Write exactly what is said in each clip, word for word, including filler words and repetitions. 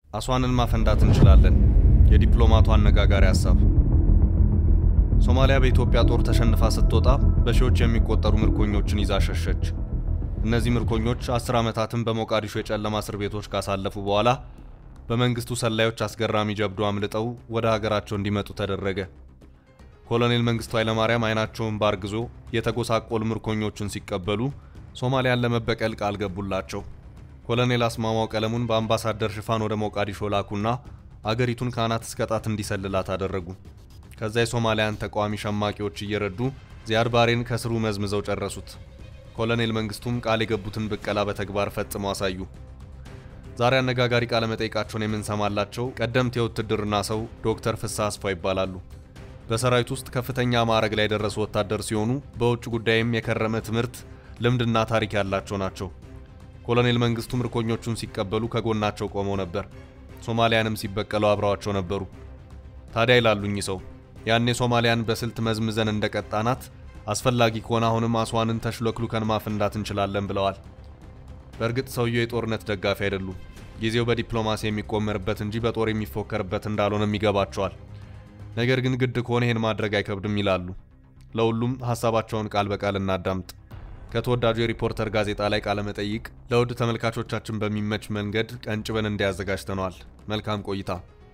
አስዋንን ማፈንዳት እንችላለን የዲፕሎማቱ አነጋጋሪ ሐሳብ ሶማሊያ በኢትዮጵያ ጦር ተሸንፋ ስትወጣ በሺዎች የሚቆጠሩ ምርኮኞችን ይዛ ሸሸች እነዚህ ምርኮኞች አስር ዓመታትን በሞቃዲሾ የጨለማ እስር ቤቶች ካሳለፉ በኋላ በመንግስቱ ሰላዮች አስገራሚ ጀብዱ አምልጠው ወደ ሀገራቸው እንዲመጡ ተደረገ ኮሎኔል መንግስቱ ኃይለማርያም አይናቸውን ባርግዞ የተጎሳቆሉ ምርኮኞችን ሲቀበሉ ሶማሊያን ለመበቀል ቃል ገቡላቸው ኮሎኔል አስማማው ቀለሙን በአምባሳደር ሽፋን ወደ ሞቃዲሾ ላኩና አገሪቱን ካናት እስከ ጣት እንዲሰልላት አደረጉ ከዛ የሶማሊያን ተቋሚ ሸማቂዎች እየረዱ ዚያድ ባሬን ከስሩ መዝምዘው ጨረሱት ኮሎኔል መንግስቱም ቃል የገቡትን በቀላ በተግባር ፈጽመው አሳዩ ዛሬ አነጋጋሪ ቃለ መጠይቃቸውን የምንሰማላቸው ቀደምት የውትድርና ሰው ዶክተር ፍስሐ አስፋው ይባላሉ በሰራዊት ውስጥ ከፍተኛ ማዕረግ ላይ ደረሱ ወታደር ሲሆኑ በውጭ ጉዳይም የከረመ ትምህርት ልምድና ታሪክ ያላቸው ናቸው ኮሎኔል መንግስቱ ምርኮኞቹን ሲቀበሉ ከጎናቸው ቆመው ነበር ሶማሊያንም ሲበቀሉ አብረዋቸው ነበሩ ታዲያ ይላሉኝ ሰው ያኔ ሶማሊያን በስልት መዝምዘን እንደቀጣናት አስፈላጊ ከሆነ አሁንም አስዋንን ተሽለክሉከን ማፈንዳት እንችላለን ብለዋል በእርግጥ ሰውየው የጦርነት ደጋፊ አይደሉም ጊዜው በዲፕሎማሲ የሚቆመርበት እንጂ በጦር የሚፎከርበት እንዳልሆነም ይገባቸዋል ነገር ግን ግድ ከሆነ ይሄን ማድረግ አይከብድም ይላሉ ለሁሉም ሐሳባቸውን ቃል በቃል እናዳምጥ ከተወዳጁ የሪፖርተር ጋዜጣ ላይ ቃለ መጠይቅ ለውድ ተመልካቾቻችን በሚመች መንገድ ቀንጭበን እንዲያዘጋጅተናል መልካም ቆይታ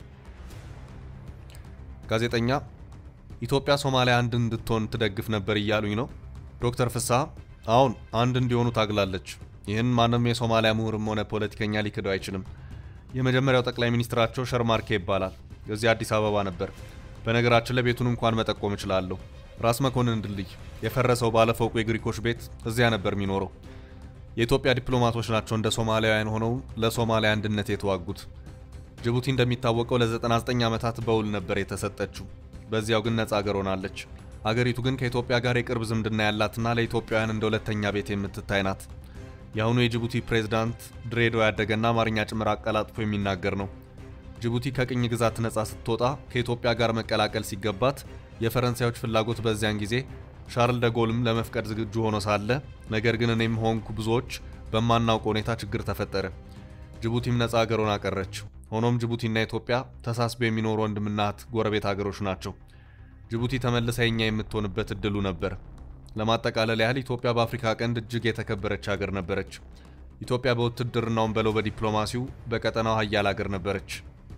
ጋዜጠኛ ኢትዮጵያ ሶማሊያ አንድ እንድትሆን ትደግፍ ነበር ይያሉኝ ነው ዶክተር ፍስሐ አሁን አንድ እንዲሆኑ ታግላለች ይህን ማንም የሶማሊያ ምሁርም ሆነ ፖለቲከኛ ሊክደው አይችልም የመጀመሪያው ጠቅላይ ሚኒስትራቸው ሸርማርኬ ይባላል እዚህ አዲስ አበባ ነበር በነገራችን ለቤቱን እንኳን መጠቆም ይችላልው ራስ መኮንን ድልድይ የፈረሰው ባለፈው የግሪኮች ቤት እዚያ ነበር የሚኖረው የኢትዮጵያ ዲፕሎማቶች ናቸው እንደ ሶማሊያውያን ሆነው ለሶማሊያ አንድነት የተዋጉት ጅቡቲ እንደሚታወቀው ለ99 ዓመታት በውል ነበር የተሰጠችው በዚያው ግን ነፃ ሀገር ሆናለች ሀገሪቱ ግን ከኢትዮጵያ ጋር የቅርብ ዝምድና ያላትና ለኢትዮጵያውያን እንደ ሁለተኛ ቤት የምትታይ ናት ያሁኑ የጅቡቲ ፕሬዝዳንት ድሬዳዋ ያደገና አማርኛ ጭምር አቀላጥፎ የሚናገር ነው ጅቡቲ ከቅኝ ግዛት ነፃ ስትወጣ ከኢትዮጵያ ጋር መቀላቀል ሲገባት የፈረንሳዮች ፍላጎት በዚያን ጊዜ ሻርል ደጎልም ለመፍቀድ ዝግጁ ሆኖ ሳለ ነገር ግን እኔም ሆንኩ ብዙዎች በማናውቀው ሁኔታ ችግር ተፈጠረ ጅቡቲም ነፃ ሀገር ሆና ቀረች ሆኖም ጅቡቲና ኢትዮጵያ ተሳስበው የሚኖሩ ወንድምና እህት ጎረቤት ሀገሮች ናቸው ጅቡቲ ተመልሳ የኛ የምትሆንበት እድሉ ነበር ለማጠቃለል ያህል ኢትዮጵያ በአፍሪካ ቀንድ እጅግ የተከበረች ሀገር ነበረች ኢትዮጵያ በውትድርናው በለው በዲፕሎማሲው በቀጠናው ኃያል ሀገር ነበረች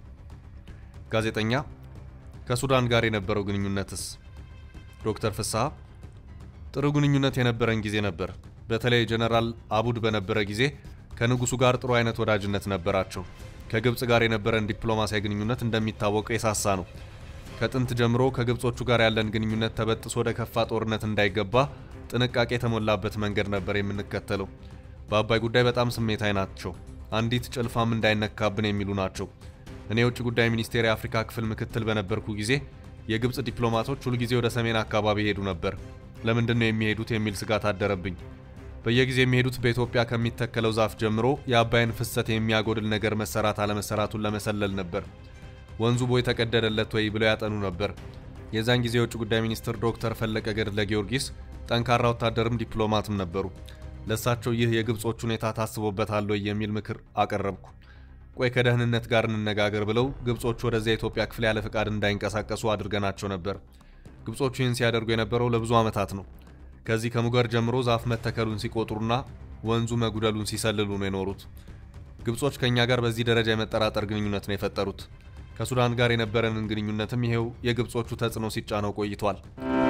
ጋዜጠኛ ከሱዳን ጋር የነበረው ግንኙነትስ ዶክተር ፍስሐ ጥሩ ግንኙነት የነበረን ጊዜ ነበር በተለይ ጀነራል አቡድ በነበረ ጊዜ ከንጉሱ ጋር ጥሩ አይነት ወዳጅነት ነበራቸው ከግብጽ ጋር የነበረን ዲፕሎማሲያዊ ግንኙነት እንደሚታወቀው የሳሳ ነው ከጥንት ጀምሮ ከግብጾቹ ጋር ያለን ግንኙነት ተበጥሶ ወደ ከፋ ጦርነት እንዳይገባ ጥንቃቄ የተሞላበት መንገድ ነበር የምንከተለው በአባይ ጉዳይ በጣም ስሜታዊ ናቸው አንዲት ጭልፋም እንዳይነካብን የሚሉ ናቸው እኔ የውጭ ጉዳይ ሚኒስቴር የአፍሪካ ክፍል ምክትል በነበርኩ ጊዜ የግብጽ ዲፕሎማቶች ሁሉ ጊዜ ወደ ሰሜን አካባቢ ሄዱ ነበር ለምንድን ነው የሚሄዱት የሚል ስጋት አደረብኝ በየጊዜ የሚሄዱት በኢትዮጵያ ከሚተከለው ዛፍ ጀምሮ የአባይን ፍሰት የሚያጎድል ነገር መሰራት አለመሰራቱን ለመሰለል ነበር ወንዙ ቦይ ተቀደደለት ወይ ብለው ያጠኑ ነበር የዛን ጊዜ የውጭ ጉዳይ ሚኒስትር ዶክተር ፈለቀ ገድለ ጊዮርጊስ ጠንካራ ወታደርም ዲፕሎማትም ነበሩ ለሳቸው ይህ የግብጾች ሁኔታ ታስቦበታል ወይ የሚል ምክር አቀረብኩ ቆይ ከደህንነት ጋር እንነጋገር ብለው ግብጾች ወደዚያ የኢትዮጵያ ክፍል ያለ ፍቃድ እንዳይንቀሳቀሱ አድርገናቸው ነበር ግብጾቹ ይህን ሲያደርጉ የነበረው ለብዙ ዓመታት ነው ከዚህ ከሙገር ጀምሮ ዛፍ መተከሉን ሲቆጥሩና ወንዙ መጉደሉን ሲሰልሉ ነው የኖሩት ግብጾች ከኛ ጋር በዚህ ደረጃ የመጠራጠር ግንኙነት ነው የፈጠሩት ከሱዳን ጋር የነበረንን ግንኙነትም ይሄው የግብጾቹ ተጽዕኖ ሲጫነው ቆይቷል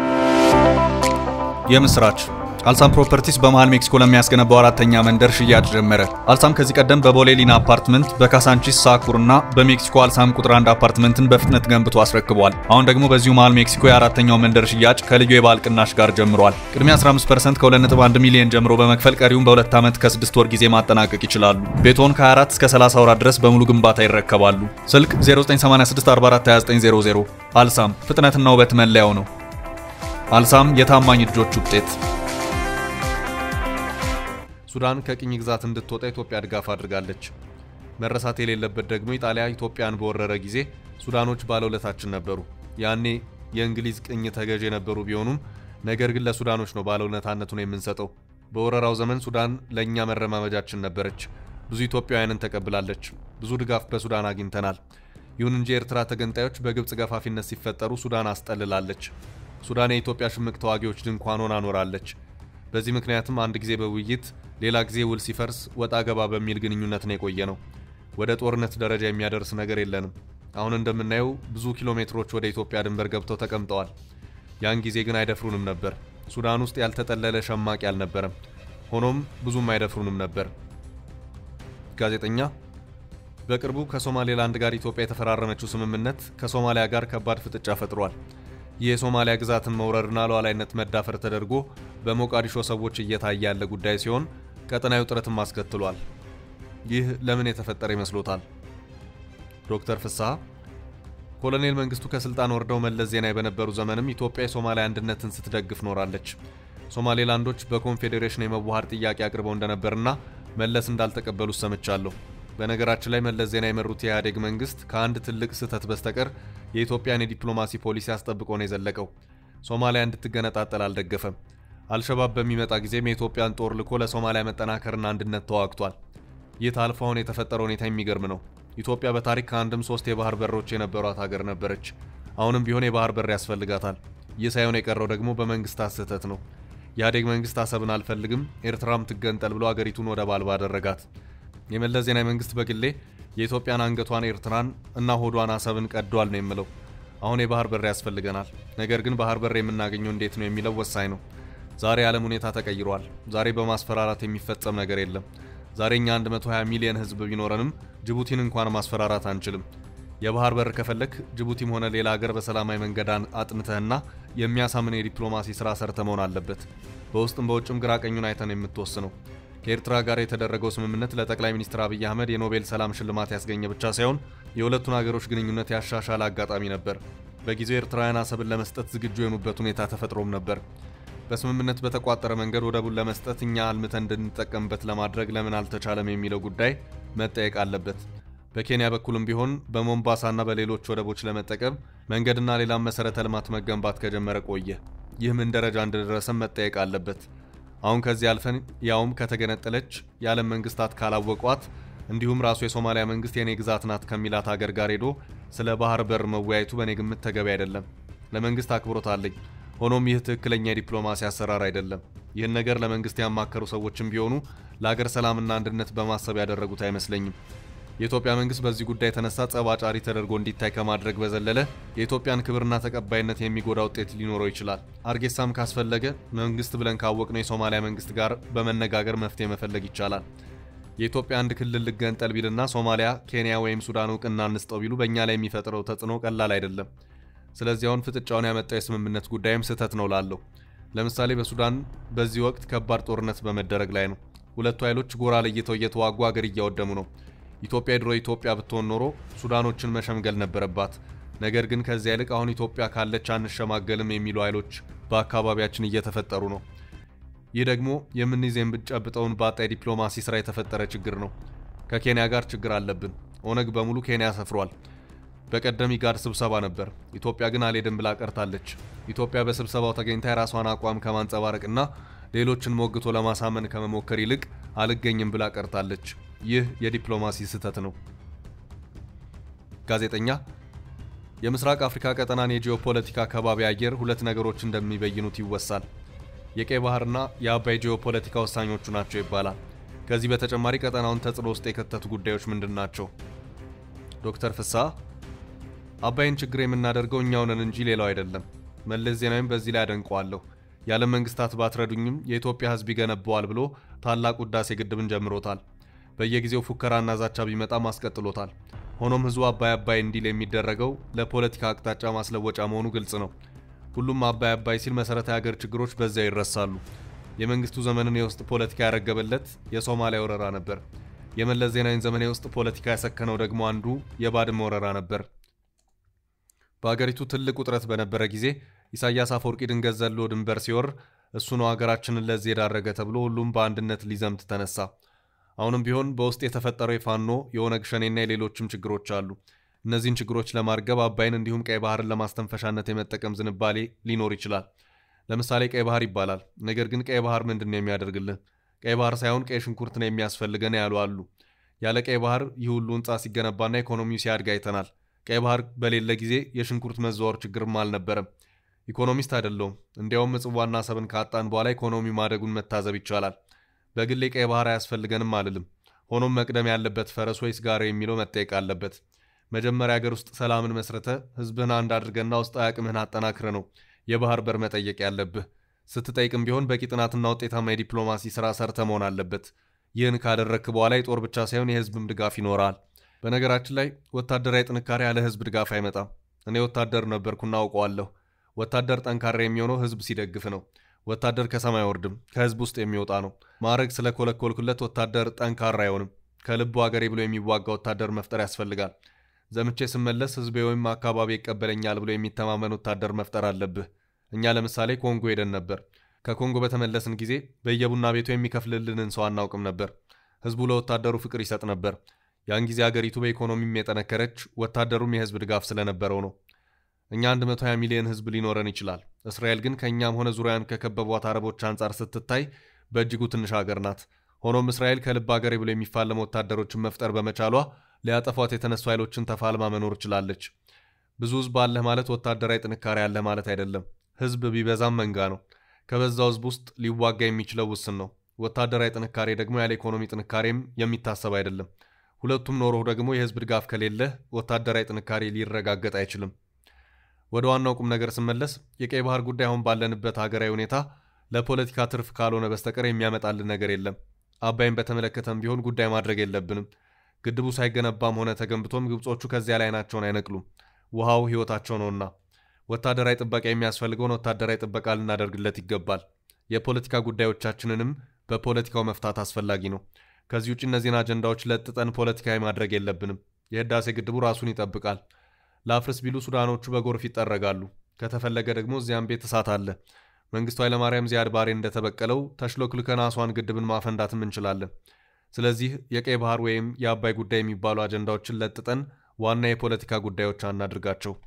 የምስራች አልሳም ፕሮፐርቲስ በመሃል ሜክሲኮ ለሚያስገነባው አራተኛ መንደር ሽያጭ ጀመረ አልሳም ከዚህ ቀደም በቦሌሊና አፓርትመንት በካሳንቺስ ሳኩርና በሜክሲኮ አልሳም ቁጥር አንድ አፓርትመንትን በፍጥነት ገንብቶ አስረክቧል አሁን ደግሞ በዚሁ መሃል ሜክሲኮ የአራተኛው መንደር ሽያጭ ከልዩ የበዓል ቅናሽ ጋር ጀምሯል ቅድሚያ አስራ አምስት ፐርሰንት ከሁለት ነጥብ አንድ ሚሊዮን ጀምሮ በመክፈል ቀሪውን በሁለት ዓመት ከስድስት ወር ጊዜ ማጠናቀቅ ይችላሉ ቤቶን ከ24 እስከ ሰላሳ ወራት ድረስ በሙሉ ግንባታ ይረከባሉ ስልክ ዜሮ ዘጠኝ ሰማንያ ስድስት አርባ አራት ሃያ ዘጠኝ ዜሮ ዜሮ አልሳም ፍጥነትና ውበት መለያው ነው አልሳም የታማኝ ልጆች ውጤት ሱዳን ከቅኝ ግዛት እንድትወጣ ኢትዮጵያ ድጋፍ አድርጋለች መረሳት የሌለበት ደግሞ ኢጣሊያ ኢትዮጵያን በወረረ ጊዜ ሱዳኖች ባለውለታችን ነበሩ ያኔ የእንግሊዝ ቅኝ ተገዥ የነበሩ ቢሆኑም ነገር ግን ለሱዳኖች ነው ባለውለታነቱን የምንሰጠው በወረራው ዘመን ሱዳን ለኛ መረማመጃችን ነበረች ብዙ ኢትዮጵያውያንን ተቀብላለች። ብዙ ድጋፍ በሱዳን አግኝተናል። ይሁን እንጂ ኤርትራ ተገንጣዮች በግብጽ ገፋፊነት ሲፈጠሩ ሱዳን አስጠልላለች። ሱዳን የኢትዮጵያ ሽምቅ ተዋጊዎች ድንኳን ሆና ኖራለች። በዚህ ምክንያትም አንድ ጊዜ በውይይት ሌላ ጊዜ ውል ሲፈርስ ወጣ ገባ በሚል ግንኙነት ነው የቆየ ነው። ወደ ጦርነት ደረጃ የሚያደርስ ነገር የለንም። አሁን እንደምናየው ብዙ ኪሎ ሜትሮች ወደ ኢትዮጵያ ድንበር ገብተው ተቀምጠዋል። ያን ጊዜ ግን አይደፍሩንም ነበር። ሱዳን ውስጥ ያልተጠለለ ሸማቂ አልነበረም። ሆኖም ብዙም አይደፍሩንም ነበር። ጋዜጠኛ በቅርቡ ከሶማሌላንድ ጋር ኢትዮጵያ የተፈራረመችው ስምምነት ከሶማሊያ ጋር ከባድ ፍጥጫ ፈጥሯል። ይህ የሶማሊያ ግዛትን መውረርና ሉዓላዊነት መዳፈር ተደርጎ በሞቃዲሾ ሰዎች እየታየ ያለ ጉዳይ ሲሆን ቀጠናዊ ውጥረትም አስከትሏል። ይህ ለምን የተፈጠረ ይመስሎታል? ዶክተር ፍስሐ ኮሎኔል መንግስቱ ከስልጣን ወርደው መለስ ዜናዊ በነበሩ ዘመንም ኢትዮጵያ የሶማሊያ አንድነትን ስትደግፍ ኖራለች። ሶማሌላንዶች በኮንፌዴሬሽን የመዋሃድ ጥያቄ አቅርበው እንደነበርና መለስ እንዳልተቀበሉት ሰምቻለሁ። በነገራችን ላይ መለስ ዜናዊ የመሩት የኢህአዴግ መንግስት ከአንድ ትልቅ ስህተት በስተቀር የኢትዮጵያን የዲፕሎማሲ ፖሊሲ አስጠብቆ ነው የዘለቀው። ሶማሊያ እንድትገነጣጠል አልደገፈም። አልሸባብ በሚመጣ ጊዜም የኢትዮጵያን ጦር ልኮ ለሶማሊያ መጠናከርና አንድነት ተዋግቷል። ይህ ታልፎ አሁን የተፈጠረው ሁኔታ የሚገርም ነው። ኢትዮጵያ በታሪክ ከአንድም ሶስት የባህር በሮች የነበሯት ሀገር ነበረች። አሁንም ቢሆን የባህር በር ያስፈልጋታል። ይህ ሳይሆን የቀረው ደግሞ በመንግስታት ስህተት ነው። የኢህአዴግ መንግስት አሰብን አልፈልግም፣ ኤርትራም ትገንጠል ብሎ አገሪቱን ወደብ አልባ አደረጋት። የመለስ ዜናዊ መንግስት በግሌ የኢትዮጵያን አንገቷን ኤርትራን እና ሆዷን አሰብን ቀዷል ነው የምለው። አሁን የባህር በር ያስፈልገናል። ነገር ግን ባህር በር የምናገኘው እንዴት ነው የሚለው ወሳኝ ነው። ዛሬ ዓለም ሁኔታ ተቀይሯል። ዛሬ በማስፈራራት የሚፈጸም ነገር የለም። ዛሬኛ አንድ መቶ ሃያ ሚሊዮን ህዝብ ቢኖረንም ጅቡቲን እንኳን ማስፈራራት አንችልም። የባህር በር ከፈለክ ጅቡቲም ሆነ ሌላ ሀገር በሰላማዊ መንገድ አጥንተህና የሚያሳምን የዲፕሎማሲ ስራ ሰርተ መሆን አለበት። በውስጥም በውጭም ግራ ቀኙን አይተን የምትወስነው። ከኤርትራ ጋር የተደረገው ስምምነት ለጠቅላይ ሚኒስትር አብይ አህመድ የኖቤል ሰላም ሽልማት ያስገኘ ብቻ ሳይሆን የሁለቱን ሀገሮች ግንኙነት ያሻሻለ አጋጣሚ ነበር። በጊዜው ኤርትራውያን አሰብን ለመስጠት ዝግጁ የሆኑበት ሁኔታ ተፈጥሮም ነበር። በስምምነት በተቋጠረ መንገድ ወደቡን ለመስጠት እኛ አልምተን እንድንጠቀምበት ለማድረግ ለምን አልተቻለም የሚለው ጉዳይ መጠየቅ አለበት። በኬንያ በኩልም ቢሆን በሞምባሳና በሌሎች ወደቦች ለመጠቀም መንገድና ሌላም መሰረተ ልማት መገንባት ከጀመረ ቆየ። ይህ ምን ደረጃ እንደደረሰ መጠየቅ አለበት። አሁን ከዚህ አልፈን ያውም ከተገነጠለች የዓለም መንግስታት ካላወቋት እንዲሁም ራሱ የሶማሊያ መንግስት የኔ ግዛት ናት ከሚላት ሀገር ጋር ሄዶ ስለ ባህር በር መወያየቱ በኔ ግምት ተገቢ አይደለም። ለመንግስት አክብሮት አለኝ። ሆኖም ይህ ትክክለኛ የዲፕሎማሲ አሰራር አይደለም። ይህን ነገር ለመንግስት ያማከሩ ሰዎችም ቢሆኑ ለሀገር ሰላምና አንድነት በማሰብ ያደረጉት አይመስለኝም። የኢትዮጵያ መንግስት በዚህ ጉዳይ የተነሳ ጸባጫሪ ተደርጎ እንዲታይ ከማድረግ በዘለለ የኢትዮጵያን ክብርና ተቀባይነት የሚጎዳ ውጤት ሊኖረው ይችላል። አርጌሳም ካስፈለገ መንግስት ብለን ካወቅነው የሶማሊያ መንግስት ጋር በመነጋገር መፍትሄ መፈለግ ይቻላል። የኢትዮጵያ አንድ ክልል ልገንጠል ቢልና ሶማሊያ፣ ኬንያ ወይም ሱዳን እውቅና እንስጠው ቢሉ በእኛ ላይ የሚፈጥረው ተጽዕኖ ቀላል አይደለም። ስለዚህ አሁን ፍጥጫውን ያመጣው የስምምነት ጉዳይም ስህተት ነው ላለው። ለምሳሌ በሱዳን በዚህ ወቅት ከባድ ጦርነት በመደረግ ላይ ነው። ሁለቱ ኃይሎች ጎራ ለይተው እየተዋጉ ሀገር እያወደሙ ነው። ኢትዮጵያ ድሮ ኢትዮጵያ ብትሆን ኖሮ ሱዳኖችን መሸምገል ነበረባት። ነገር ግን ከዚያ ይልቅ አሁን ኢትዮጵያ ካለች አንሸማገልም የሚሉ ኃይሎች በአካባቢያችን እየተፈጠሩ ነው። ይህ ደግሞ የምንይዘው የምንጨብጠውን ባጣ የዲፕሎማሲ ስራ የተፈጠረ ችግር ነው። ከኬንያ ጋር ችግር አለብን። ኦነግ በሙሉ ኬንያ ሰፍሯል። በቀደም ኢጋድ ስብሰባ ነበር። ኢትዮጵያ ግን አልሄድም ብላ ቀርታለች። ኢትዮጵያ በስብሰባው ተገኝታ የራሷን አቋም ከማንጸባረቅና ሌሎችን ሞግቶ ለማሳመን ከመሞከር ይልቅ አልገኝም ብላ ቀርታለች። ይህ የዲፕሎማሲ ስህተት ነው። ጋዜጠኛ የምስራቅ አፍሪካ ቀጠናን የጂኦፖለቲካ ከባቢ አየር ሁለት ነገሮች እንደሚበይኑት ይወሳል። የቀይ ባህርና የአባይ ጂኦፖለቲካ ወሳኞቹ ናቸው ይባላል። ከዚህ በተጨማሪ ቀጠናውን ተጽዕኖ ውስጥ የከተቱ ጉዳዮች ምንድናቸው? ዶክተር ፍስሐ አባይን ችግር የምናደርገው እኛው ነን እንጂ ሌላው አይደለም። መለስ ዜናዊም በዚህ ላይ አደንቀዋለሁ። የዓለም መንግስታት ባትረዱኝም የኢትዮጵያ ህዝብ ይገነባዋል ብሎ ታላቅ ውዳሴ ግድብን ጀምሮታል። በየጊዜው ፉከራና ዛቻ ቢመጣም አስቀጥሎታል። ሆኖም ህዝቡ አባይ አባይ እንዲል የሚደረገው ለፖለቲካ አቅጣጫ ማስለወጫ መሆኑ ግልጽ ነው። ሁሉም አባይ አባይ ሲል መሰረታዊ ሀገር ችግሮች በዚያው ይረሳሉ። የመንግስቱ ዘመንን የውስጥ ፖለቲካ ያረገበለት የሶማሊያ ወረራ ነበር። የመለስ ዜናዊን ዘመን የውስጥ ፖለቲካ ያሰከነው ደግሞ አንዱ የባድመ ወረራ ነበር። በአገሪቱ ትልቅ ውጥረት በነበረ ጊዜ ኢሳያስ አፈወርቂ ድንገት ዘሎ ድንበር ሲወር እሱ ነው ሀገራችንን ለዚህ የዳረገ ተብሎ ሁሉም በአንድነት ሊዘምት ተነሳ። አሁንም ቢሆን በውስጥ የተፈጠረው የፋኖ የኦነግ ሸኔና የሌሎችም ችግሮች አሉ። እነዚህን ችግሮች ለማርገብ አባይን እንዲሁም ቀይ ባህርን ለማስተንፈሻነት የመጠቀም ዝንባሌ ሊኖር ይችላል። ለምሳሌ ቀይ ባህር ይባላል። ነገር ግን ቀይ ባህር ምንድነው የሚያደርግልን? ቀይ ባህር ሳይሆን ቀይ ሽንኩርት ነው የሚያስፈልገን ያሉ አሉ። ያለ ቀይ ባህር ይህ ሁሉ ህንጻ ሲገነባና ኢኮኖሚው ሲያድግ አይተናል። ቀይ ባህር በሌለ ጊዜ የሽንኩርት መዘዋወር ችግርም አልነበረም። ኢኮኖሚስት አይደለሁም። እንዲያውም ምጽዋና አሰብን ካጣን በኋላ ኢኮኖሚ ማደጉን መታዘብ ይቻላል። በግሌ ቀይ ባህር አያስፈልገንም አልልም። ሆኖም መቅደም ያለበት ፈረስ ወይስ ጋሪ የሚለው መጠየቅ አለበት። መጀመሪያ ሀገር ውስጥ ሰላምን መስረተ ህዝብህን አንድ አድርገና ውስጣዊ አቅምህን አጠናክረ ነው የባህር በር መጠየቅ ያለብህ። ስትጠይቅም ቢሆን በቂ ጥናትና ውጤታማ የዲፕሎማሲ ስራ ሰርተ መሆን አለበት። ይህን ካደረክ በኋላ የጦር ብቻ ሳይሆን የህዝብም ድጋፍ ይኖራል። በነገራችን ላይ ወታደራዊ ጥንካሬ ያለ ህዝብ ድጋፍ አይመጣም። እኔ ወታደር ነበርኩና አውቀዋለሁ። ወታደር ጠንካራ የሚሆነው ህዝብ ሲደግፍ ነው። ወታደር ከሰማይ ወርድም ከህዝብ ውስጥ የሚወጣ ነው። ማዕረግ ስለኮለኮልኩለት ወታደር ጠንካራ አይሆንም። ከልቡ አገሬ ብሎ የሚዋጋ ወታደር መፍጠር ያስፈልጋል። ዘምቼ ስመለስ ህዝቤ ወይም አካባቢ ይቀበለኛል ብሎ የሚተማመን ወታደር መፍጠር አለብህ። እኛ ለምሳሌ ኮንጎ ሄደን ነበር። ከኮንጎ በተመለስን ጊዜ በየቡና ቤቱ የሚከፍልልንን ሰው አናውቅም ነበር። ህዝቡ ለወታደሩ ፍቅር ይሰጥ ነበር። ያን ጊዜ አገሪቱ በኢኮኖሚም የጠነከረች ወታደሩም የህዝብ ድጋፍ ስለነበረው ነው። እኛ አንድ መቶ ሃያ ሚሊዮን ህዝብ ሊኖረን ይችላል። እስራኤል ግን ከኛም ሆነ ዙሪያን ከከበቧት አረቦች አንጻር ስትታይ በእጅጉ ትንሽ ሀገር ናት። ሆኖም እስራኤል ከልብ አገሬ ብሎ የሚፋለሙ ወታደሮችን መፍጠር በመቻሏ ሊያጠፏት የተነሱ ኃይሎችን ተፋልማ መኖር ችላለች። ብዙ ህዝብ አለህ ማለት ወታደራዊ ጥንካሬ አለህ ማለት አይደለም። ህዝብ ቢበዛም መንጋ ነው። ከበዛው ህዝብ ውስጥ ሊዋጋ የሚችለው ውስን ነው። ወታደራዊ ጥንካሬ ደግሞ ያለ ኢኮኖሚ ጥንካሬም የሚታሰብ አይደለም። ሁለቱም ኖሮህ ደግሞ የህዝብ ድጋፍ ከሌለህ ወታደራዊ ጥንካሬ ሊረጋገጥ አይችልም። ወደ ዋናው ቁም ነገር ስመለስ የቀይ ባህር ጉዳይ አሁን ባለንበት ሀገራዊ ሁኔታ ለፖለቲካ ትርፍ ካልሆነ በስተቀር የሚያመጣልን ነገር የለም። አባይን በተመለከተም ቢሆን ጉዳይ ማድረግ የለብንም። ግድቡ ሳይገነባም ሆነ ተገንብቶም ግብጾቹ ከዚያ ላይ አይናቸውን አይነቅሉም። ውሃው ህይወታቸው ነውና ወታደራዊ ጥበቃ የሚያስፈልገውን ወታደራዊ ጥበቃ ልናደርግለት ይገባል። የፖለቲካ ጉዳዮቻችንንም በፖለቲካው መፍታት አስፈላጊ ነው። ከዚህ ውጭ እነዚህን አጀንዳዎች ለጥጠን ፖለቲካዊ ማድረግ የለብንም። የህዳሴ ግድቡ ራሱን ይጠብቃል። ለአፍርስ ቢሉ ሱዳኖቹ በጎርፍ ይጠረጋሉ። ከተፈለገ ደግሞ እዚያም ቤት እሳት አለ። መንግስቱ ኃይለማርያም ዚያድ ባሬ እንደተበቀለው ተሽሎክልከን አስዋን ግድብን ማፈንዳትም እንችላለን። ስለዚህ የቀይ ባህር ወይም የአባይ ጉዳይ የሚባሉ አጀንዳዎችን ለጥጠን ዋና የፖለቲካ ጉዳዮች አናድርጋቸው።